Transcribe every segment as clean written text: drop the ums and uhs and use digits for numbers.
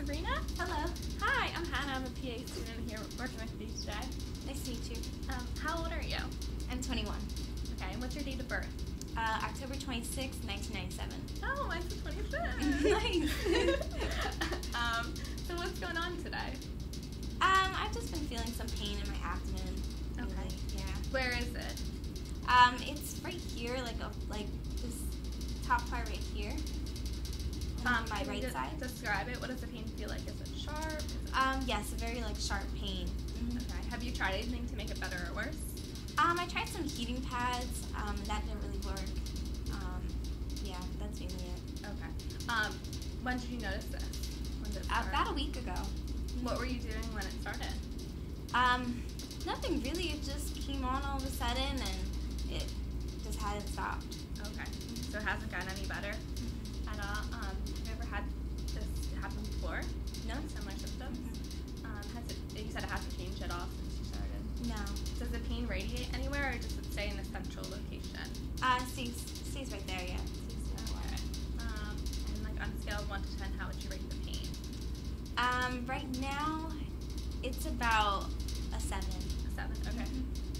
Sabrina. Hello. Hi, I'm Hannah. I'm a PA student here working with you today. Nice to meet you. How old are you? I'm 21. Okay, and what's your date of birth? October 26, 1997. Oh, mine's the 26th. Nice. So what's going on today? I've just been feeling some pain in my abdomen. Okay. Really, yeah. Where is it? It's right here, like this top part right here. On my Can right you side. Describe it. What does the pain feel like? Is it sharp? Is it... Yes, a very sharp pain. Okay. Have you tried anything to make it better or worse? I tried some heating pads. That didn't really work. Yeah, that's mainly it. Okay. When did you notice this? When did it start? About a week ago. What were you doing when it started? Nothing really. It just came on all of a sudden, and it just hadn't stopped. Okay. So it hasn't gotten any better at all. Have you ever had this happen before? No. Similar symptoms? You said it hasn't changed at all since you started. No. Does the pain radiate anywhere, or does it stay in a central location? Stays right there, yeah. Okay. And like on a scale of 1 to 10, how would you rate the pain? Right now, it's about a 7. A 7. Okay.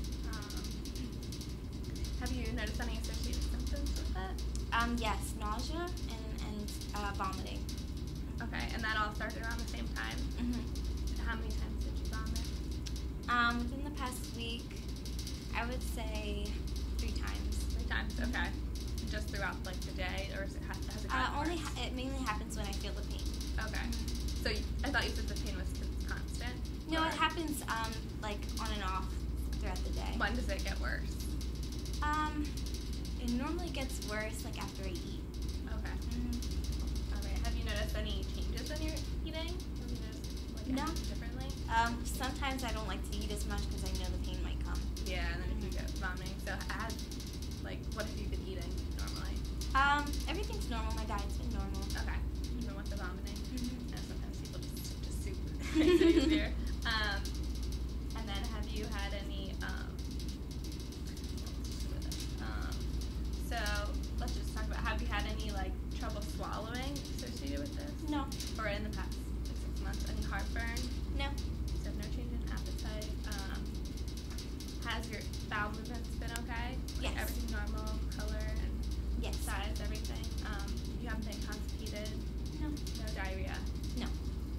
Have you noticed any associated symptoms with it? Yes, nausea and vomiting. Okay, and that all started around the same time? How many times did you vomit? Within the past week, I would say 3 times. 3 times, okay. Just throughout like the day, or has it gotten worse? It mainly happens when I feel the pain. Okay. So I thought you said the pain was constant? No, or... it happens like on and off throughout the day. When does it get worse? It normally gets worse like after I eat. Okay. Okay. Have you noticed any changes in your eating? Have you noticed like No. anything differently? Sometimes I don't like to eat as much because I know the pain might come. Yeah, and then if you get vomiting, so what have you been eating normally? Everything's normal. My diet's been normal. Okay. Even with the vomiting? And sometimes people just soup makes it easier. And then have you had any so let's just talk about, have you had any like trouble swallowing associated with this? No. Or in the past 6 months, any heartburn? No. So no change in appetite. Has your bowel movements been okay? Like Yes. everything normal, color and Yes. size, everything? You haven't been constipated? No. No diarrhea? No.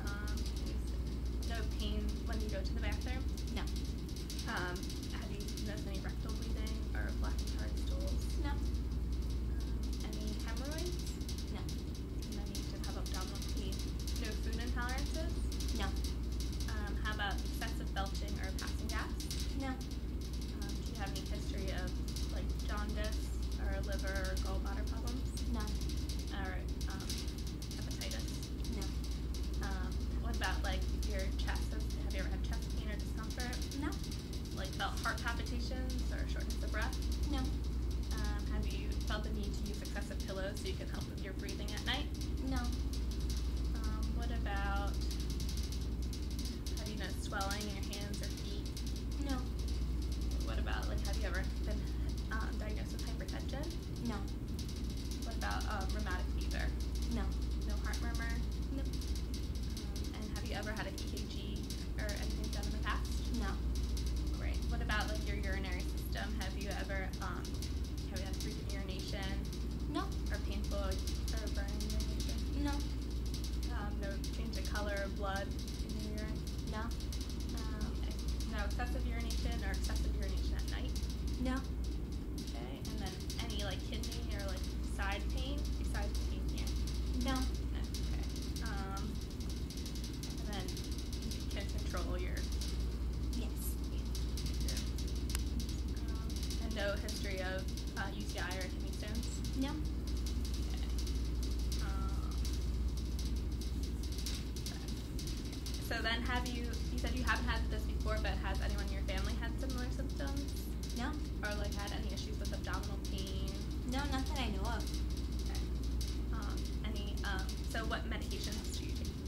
No pain when you go to the bathroom? No. Have you noticed any rectal bleeding or black and hard stools? No. Any hemorrhoids? No. And then you should have abdominal pain. No food intolerances? No. How about excessive belching or passing gas? No. Do you have any history of like jaundice or liver or gallbladder problems? No. Or hepatitis? No. What about like your chest? Have you ever had chest pain or discomfort? No. Like felt heart palpitations or shortness of breath? No. Have you felt the need to use excessive pillows so you can help with your breathing at night? No. What about, have you noticed swelling in your hands or feet? No. What about, like, have you ever been diagnosed with hypertension? No. What about rheumatic fever? No. No heart murmur? No. And have you ever had an EKG or anything done in the past? No. Great. What about, like, your urinary system? Have you ever, have you had frequent urination? No. Or painful or burning urination? No. No change in color or blood in your urine? No. No excessive urination or excessive urination at night? No. Okay. And then any like kidney or like side pain besides the pain here? No. Okay. And then you can control your Yes. and no history of UTI or kidney stones? No. So then you said you haven't had this before, but has anyone in your family had similar symptoms? No. Or like had any issues with abdominal pain? No, not that I know of. Okay. So what medications do you take?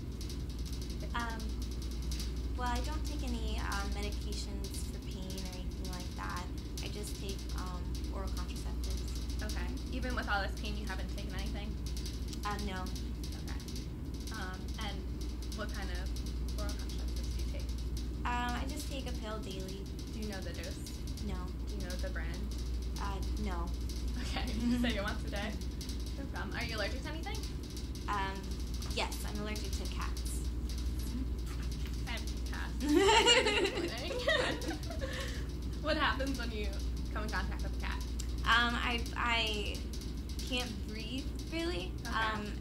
Well, I don't take any medications for pain or anything like that. I just take oral contraceptives. Okay. Even with all this pain, you haven't taken anything? No. Okay. And pill daily. Do you know the dose? No. Do you know the brand? No. Okay, so you once a day? No problem. Are you allergic to anything? Yes, I'm allergic to cats. I have 2 cats. What happens when you come in contact with a cat? I can't breathe really. Okay.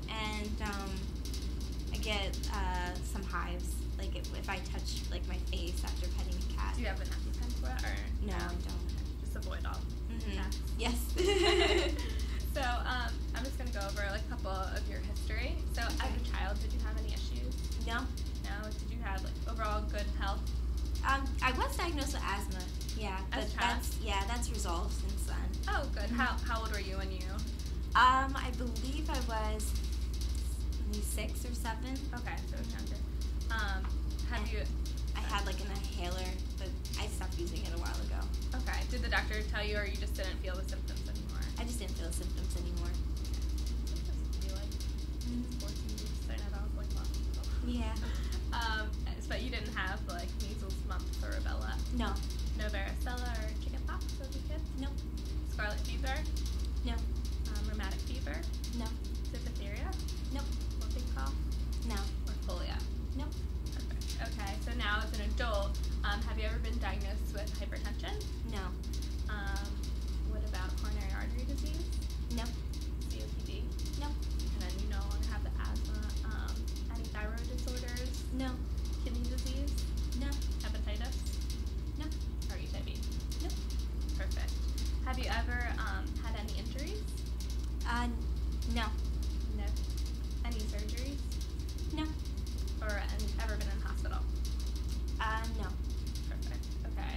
I get some hives. Like if I touch like my face after petting a cat. Do you have an EpiPen for it, or No, I don't. just avoid all cats? Yes. So I'm just gonna go over like a couple of your history. So as a child, did you have any issues? No. No. Did you have like overall good health? I was diagnosed with asthma. Yeah, but As a child? that's resolved since then. Oh, good. How old were you when you? I believe I was maybe 6 or 7. Okay, so younger. Have you? I had like an inhaler, but I stopped using it a while ago. Okay. Did the doctor tell you, or you just didn't feel the symptoms anymore? I just didn't feel the symptoms anymore. What does it feel like? Sports injuries. I know that was like lots of people. Yeah. But you didn't have like measles, mumps, or rubella. No. No varicella or chickenpox as a kid. Nope. Scarlet fever. No. Rheumatic fever. No. Diphtheria. Nope. Whooping cough. No. Or polio. Nope. Perfect. Okay. So now as an adult, have you ever been diagnosed with hypertension? No. What about coronary artery disease? No. COPD. No. And then you no longer have the asthma. Any thyroid disorders? No. Kidney disease? No. Hepatitis? No. Or HIV? Nope. Perfect. Have you ever had any injuries? No. No. Any surgeries? No. Or ever been in hospital? No. Perfect. Okay.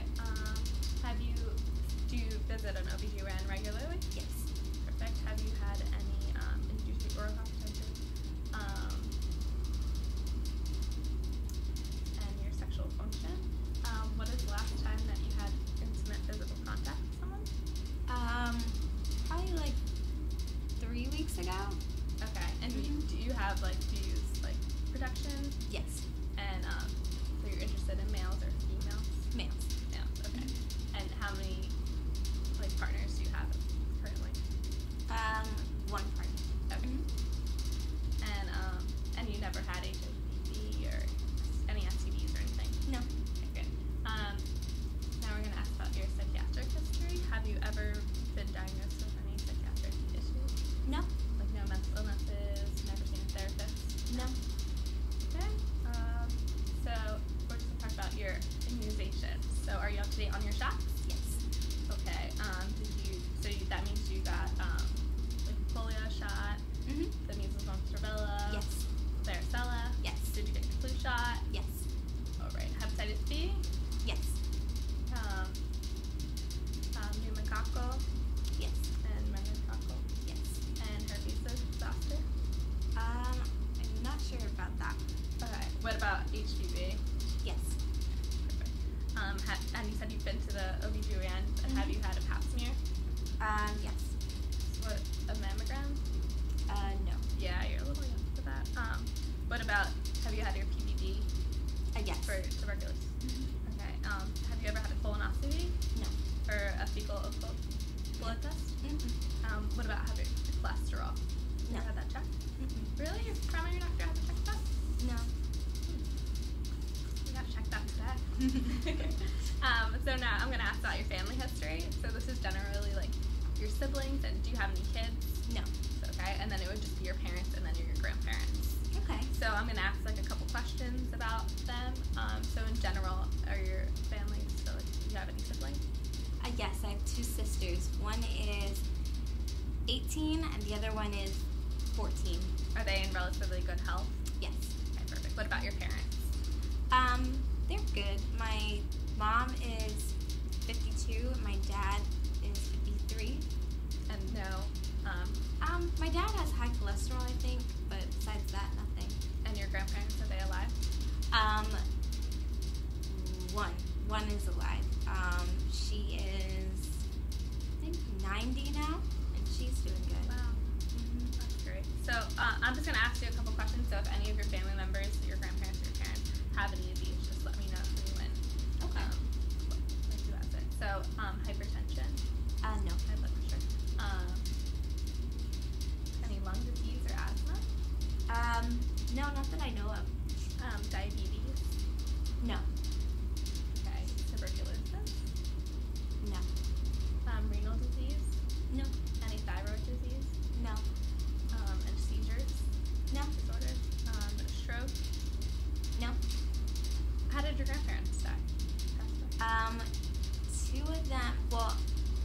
Do you visit an OB/GYN regularly? Yes. Perfect. Have you had any induced oral hypertension? And your sexual function? What is the last time that you had intimate physical contact with someone? Probably like 3 weeks ago. Okay. And do you use like protection? Yes. And so you're interested in males or females? Males. Males. Okay. And how many like partners do you have currently? One partner. Okay. And you never had HIV or any STDs or anything? No. Okay, good. Now we're gonna ask about your psychiatric history. Have you ever been diagnosed with any psychiatric issues? No. Like no mental illnesses, never seen a therapist? No. Okay. So we're just gonna talk about your immunization. So are you up to date on your shots? Yes. Okay. That means you got like a polio shot, the measles, mumps, rubella, Yes. varicella. Yes. Did you get your flu shot? Yes. All right. Hepatitis B, Yes. pneumococcal, Yes. and meningococcal, Yes. and herpes zoster. I'm not sure about that. Okay. What about HPV? Yes. Perfect. And you said you've been to the OB/GYN, but have you had a pap smear? Yes. What, a mammogram? No. Yeah, you're a little young for that. What about, have you had your PPD Yes. for tuberculosis? Okay. Have you ever had a colonoscopy No. or a fecal blood test? What about having cholesterol? No. You had that checked? Really? Your primary doctor hasn't checked that? No. You got to check that today. So now I'm going to ask about your family history. So this is generally like your siblings, and do you have any kids? No. Okay, and then it would just be your parents and then your grandparents. Okay. So I'm going to ask like a couple questions about them. So in general, are your families, so like, do you have any siblings? Yes, I have 2 sisters. One is 18 and the other one is 14. Are they in relatively good health? Yes. Okay, perfect. What about your parents? They're good. My mom is 52. My dad is 53. And no, My dad has high cholesterol, I think, but besides that, nothing. and your grandparents, are they alive? One is alive. She is, I think, 90 now, and she's doing good. Wow, that's great. So I'm just going to ask you a couple questions. So if any of your family members, your grandparents or your parents, have any of these, just let me know who you win. Okay. Not that I know of. Diabetes? No. Okay. Tuberculosis? No. Renal disease? No. Any thyroid disease? No. And seizures? No. Disorders? Stroke? No. How did your grandparents die? Pass away? Two of them, well,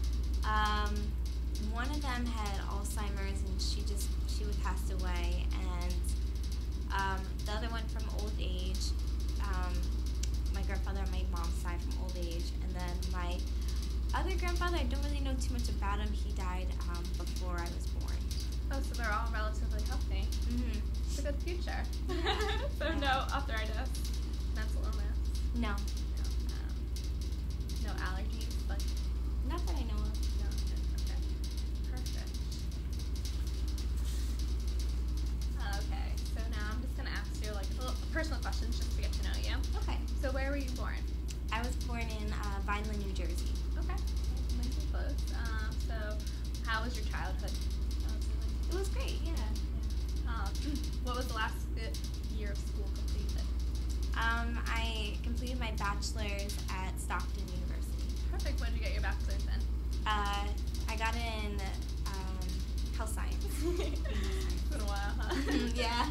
one of them had Alzheimer's and she would pass away, and the other one from old age. My grandfather on my mom's side from old age, and then my other grandfather, I don't really know too much about him. He died before I was born. Oh, so they're all relatively healthy. Mm-hmm. It's a good future. So no arthritis, mental illness, No. no allergies, like Not that I know of. no. Okay, perfect. Okay, so now I'm just gonna ask you like little personal questions just to get to know you. Okay. So where were you born? I was born in Vineland, New Jersey. Okay, nice and close. So how was your childhood? It was great, yeah. What was the last year of school completed? I completed my bachelor's at Stockton University. Perfect. When did you get your bachelor's in? I got it in health science. It's been a while, huh? Yeah.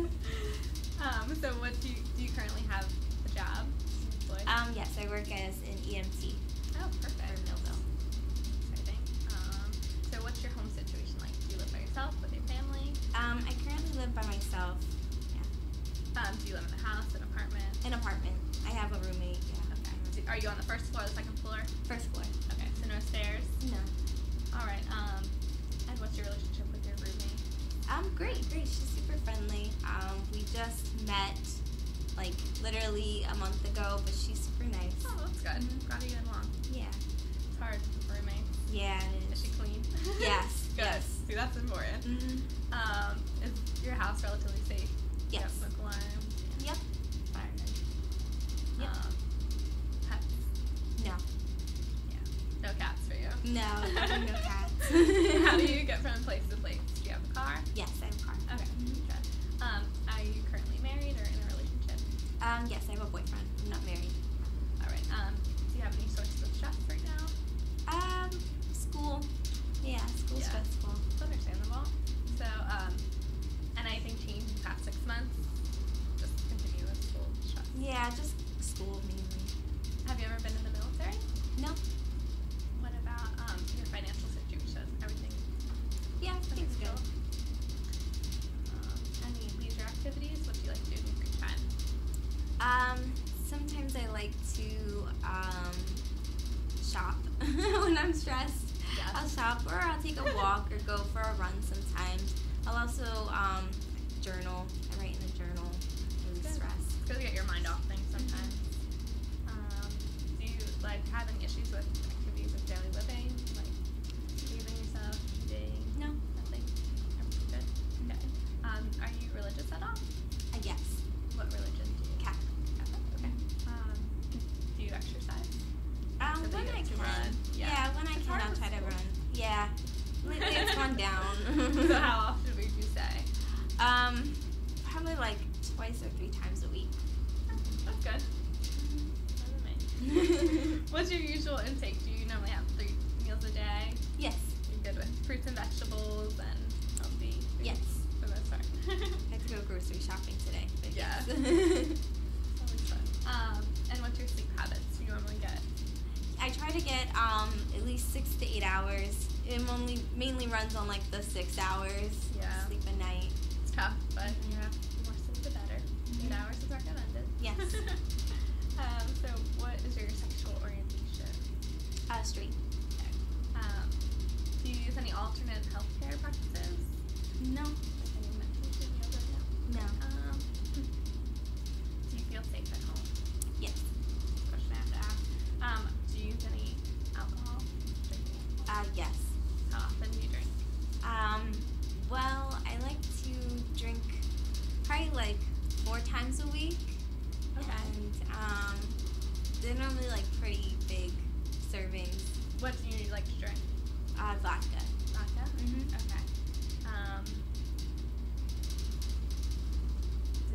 So what do you currently have a job? Employed? Yes, I work as an EMT Oh, perfect. for Millville. Exciting. So what's your home situation like? Do you live by yourself, with your family? I currently live by myself. Do you live in a house, an apartment? An apartment. I have a roommate, yeah. Okay. Are you on the first floor or the second floor? First floor. Okay, so no stairs? No. Alright, and what's your relationship with your roommate? Great. She's super friendly. We just met, like, literally a month ago, but she's super nice. Oh, that's good. Mhm. Glad you get along. Yeah. It's hard with roommates. Yeah, it Is is. she clean? Yes. Good. Yes. See, that's important. Mm-hmm. Is your house relatively safe? Yes. You have smoke alarms? Yep. Fire exit? Yep. Pets? No. Yeah. No cats for you. No, no cats. How do you get from place to place? Do you have a car? Yes, I have a car. Okay. Good. Are you currently married or in a relationship? Yes, I have a boyfriend. I'm not married. All right. Do you have any sources of stress right now? School. Yeah, school's Yeah. stressful. It's understandable. So, anything changed in the past 6 months? Just continue with school stress. Yeah, just school mainly. Have you ever been in the military? No. What about your financial situation? Everything Yeah, everything's under good. control? Any leisure activities? What do you like to do in your free time? Sometimes I like to shop when I'm stressed. Yes. I'll shop or I'll take a walk or go for a run sometimes. I'll also journal. I write in a journal. Really Good. stress. It's good to get your mind off things sometimes. Do you have any issues with activities of daily living, like bathing yourself, eating? No. Nothing. Everything good. Okay. Are you religious at all? Yes. What religion do you? Catholic. Catholic. Okay. Do you exercise? So When you I get to can. run. Yeah, when I It's can, hard I'll with try to school. run. Yeah. Lately it's gone down. So how often would you say? Probably like twice or 3 times a week. That's good. Better than me. What's your usual intake? Do you normally have 3 meals a day? Yes. You're good with fruits and vegetables and healthy foods Yes. for the most part. I have to go grocery shopping today. But Yeah. yes. Always fun. And what's your sleep habits do you normally get? I try to get at least 6 to 8 hours. It mainly runs on like the 6 hours. Yeah. Sleep a night. It's tough, but yeah, the more sleep the better. 8 hours is recommended. Yes. So what is your sexual orientation? Straight. Do you use any alternate healthcare practices? No. Like any medication, yoga? No. No. Do you feel safe at home? Yes. Question I have to ask. Do you use any alcohol? Drinking alcohol? Yes. How often do you drink? Well, I like to drink probably like 4 times a week. Okay. And they're normally like pretty big servings. What do you like to drink? Vodka. Vodka? Mhm. Okay.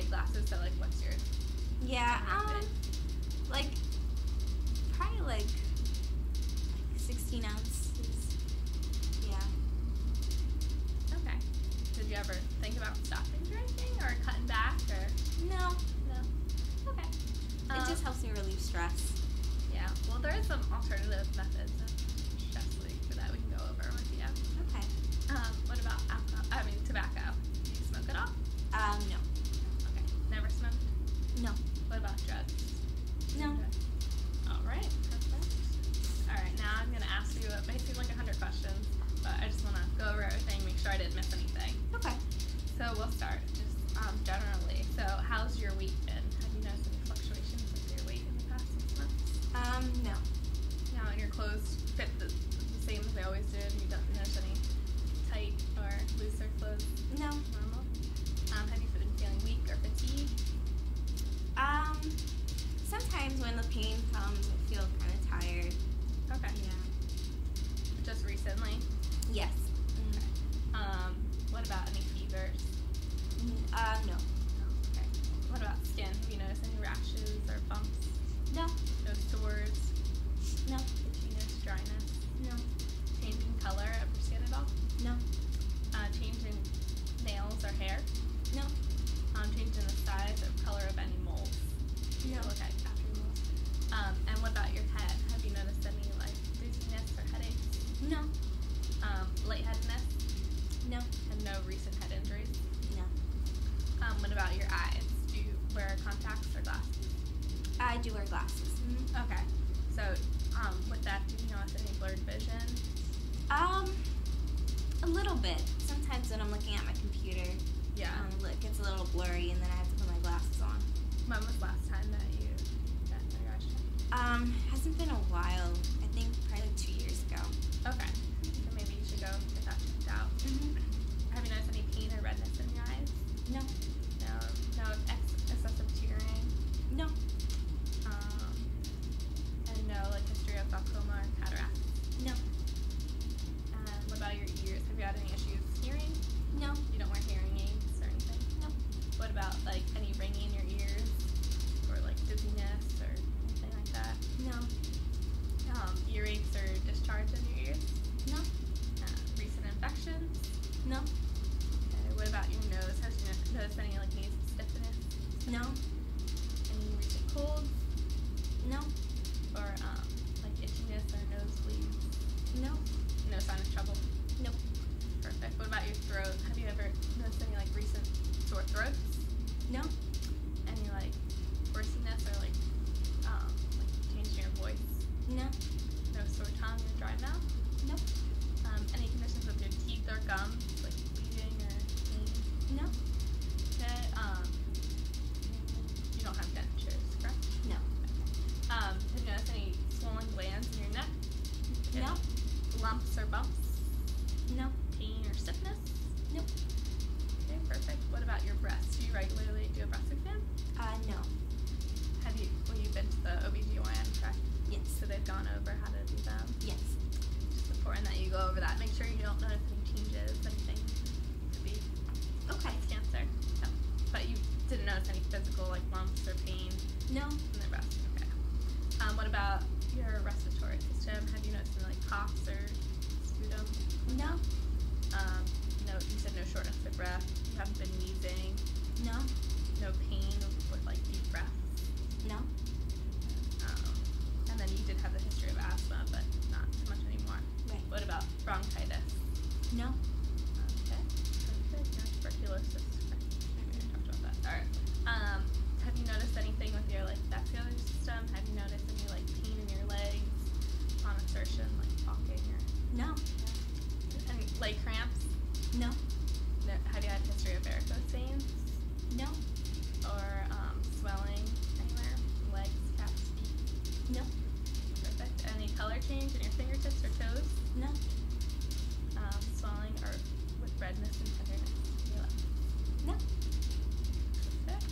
big glasses, so like what's your Yeah, big? like probably like 16 ounces. Yeah. Okay. Did you ever think about stopping drinking or cutting back or No, no? Okay. it just helps me relieve stress. Yeah. Well, there are some alternative methods of stress relief that we can go over with you. Okay. What about alcohol? I mean tobacco. Do you smoke at all? No. Okay. Never smoked. No. What about drugs? No. All right. Perfect. All right. Now I'm gonna ask you. It may seem like 100 questions, but I just wanna go over everything, make sure I didn't miss anything. Okay. So we'll start just generally. So how's your weight been? Have you noticed any fluctuations with your weight in the past 6 months? No. Now, and your clothes fit the same as they always did. You don't notice any tight or looser clothes? No. Normal. Have you been feeling weak or fatigued? Sometimes when the pain comes, I feel kind of tired. Okay. Yeah. Just recently. Yes. What about any fevers? No. Okay. What about skin? Have you noticed any rashes or bumps? No. No sores? No. Itchiness, dryness? No. Changing color of your skin at all? No. Changing nails or hair? No. Changing the size or color of any moles? No. Look at after moles. And what about your head? Have you noticed any like dizziness or headaches? No. Lightheadedness? No. And no recent head injuries? No. What about your eyes? Do you wear contacts or glasses? I do wear glasses. Okay. So, with that, do you notice any blurred vision? A little bit. Sometimes when I'm looking at my computer, Yeah. it gets a little blurry, and then I have to put my glasses on. When was the last time that you got your eyes checked? Hasn't been a while. I think probably like 2 years ago. Okay. So maybe you should go get that checked out. Have you noticed any pain or redness in your eyes? No. No excessive tearing? No. And no like history of glaucoma or cataracts? No. And what about your ears? Have you had any issues hearing? No. You don't wear hearing aids or anything? No. What about like any ringing in your ears or like dizziness or anything like that? No. Earaches or discharge in your ears? No. Recent infections? No. Okay. What about your nose? Have you noticed any like nasal stiffness? No. Any recent colds? No. Or like itchiness or nosebleeds? No. No sign of trouble? Nope. Perfect. What about your throat? Have you ever noticed any like recent sore throats? No. Any like hoarseness or like change in your voice? No. No sore tongue or dry mouth? Nope. Any conditions with your teeth or gums, like bleeding or pain? No. Okay. You don't have dentures, correct? No. Have you noticed any swollen glands in your neck? No. Any lumps or bumps? No. Pain or stiffness? Nope. Okay, perfect. What about your breasts? Do you regularly do a breast exam? No. You've been to the OBGYN, correct? Yes. So they've gone over how to do them? Yes. Just important that you go over that. Make sure you don't notice any changes, anything could be Okay. cancer. No. But you didn't notice any physical, like lumps or pain No. in the breast? Okay. What about your respiratory system? Have you noticed any, like, coughs or sputum? No. No, you said no shortness of breath. You haven't been wheezing. No. No pain with, like, deep breaths. No. And then you did have the history of asthma, but not so much anymore. Right. What about bronchitis? No. Okay. Perfect. No tuberculosis. Okay. We already talked about that. All right. Have you noticed anything with your like vascular system? Have you noticed any like pain in your legs on assertion, like walking or No. any leg cramps? No. No. Have you had a history of varicose veins No. or swelling anywhere? Legs, calves, feet? No. Perfect. Any color change in your fingertips or toes? No. Swelling or with redness and tenderness in your lips? No. Perfect.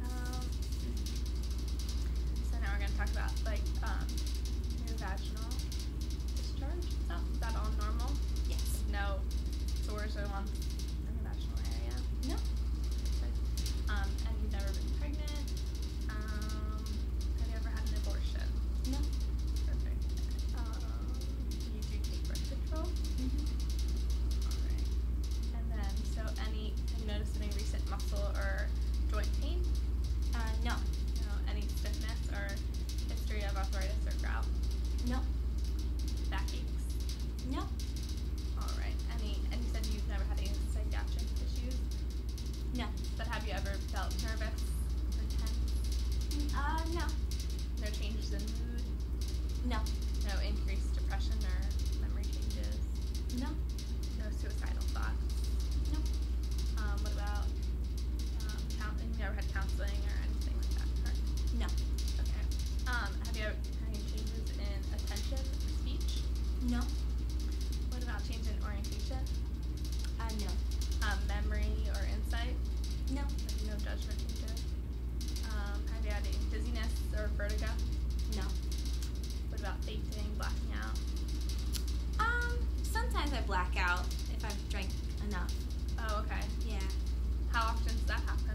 So now we're going to talk about like your vaginal discharge. Is that all normal? Yes. No sores or lumps in the vaginal area? No. Perfect. And you've never judgment needed. Have you had any dizziness or vertigo? No. What about fainting, blacking out? Sometimes I black out if I've drank enough. Oh, okay. Yeah. How often does that happen?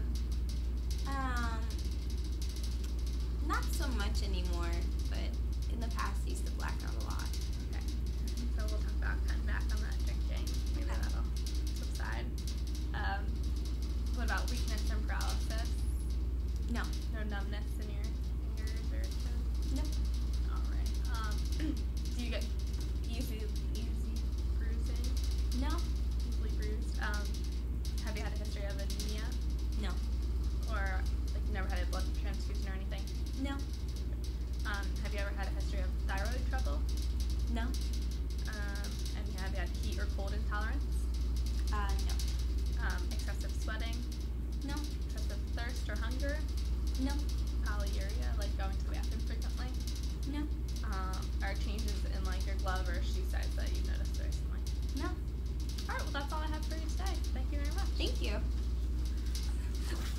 Not so much anymore, but in the past I used to black out a lot. Okay. So we'll talk about cutting back on that drinking. Maybe Okay. that'll subside. What about weakness and paralysis? No. No numbness in your fingers or toes? No. Alright. Do you get easy bruising? No. Easily bruised? Have you had a history of anemia? No. Or like you never had a blood transfusion or anything? No. Have you ever had a history of thyroid trouble? No. And have you had heat or cold intolerance? No. Excessive sweating? No. Excessive thirst or hunger? No. Polyuria, like going to the bathroom frequently? No. Are changes in like your glove or shoe size that you've noticed recently? No. Alright, well that's all I have for you today. Thank you very much. Thank you.